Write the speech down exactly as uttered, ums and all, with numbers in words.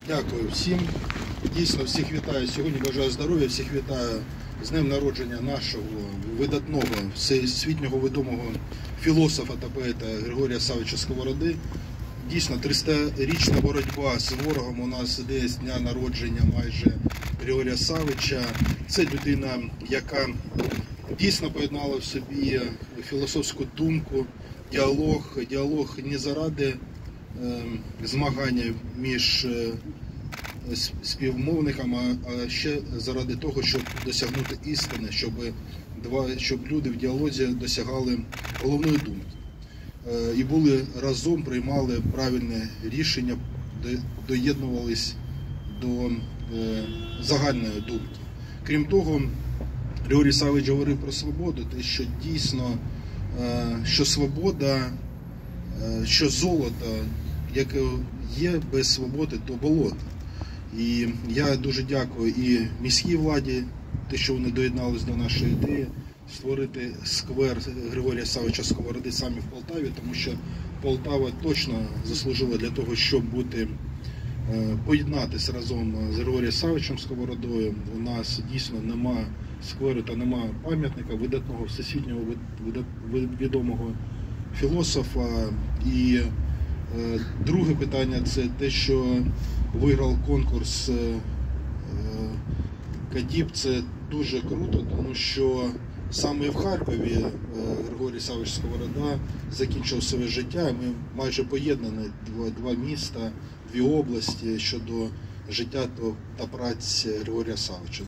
Дякую всім. Дійсно, всіх вітаю. Сьогодні бажаю здоров'я, всіх вітаю з днем народження нашого видатного, всесвітнього відомого філософа та поета Григорія Савича Сковороди. Дійсно, триста-річна боротьба з ворогом у нас іде з дня народження майже Григорія Савича. Це людина, яка дійсно поєднала в собі філософську думку, діалог, діалог не заради е, змагання між е, співмовниками, а ще заради того, щоб досягнути істини, щоб, два, щоб люди в діалозі досягали головної думки. Е, і були разом, приймали правильне рішення, доєднувались до е, загальної думки. Крім того, Григорій Савич говорив про свободу, те, що дійсно, що свобода, що золото, яке є без свободи, то болото. І я дуже дякую і міській владі, те, що вони доєдналися до нашої ідеї, створити сквер Григорія Савича Сковороди саме в Полтаві, тому що Полтава точно заслужила для того, щоб бути, поєднатися разом з Григорієм Савичем Сковородою. У нас дійсно нема скверу та нема пам'ятника видатного всесвітнього відомого філософа. І е, друге питання – це те, що виграв конкурс е, Кадіб. Це дуже круто, тому що саме в Харкові е, Григорій Савич Сковорода закінчив своє життя. Ми майже поєднані два, два міста, дві області щодо життя та праці Григорія Савича.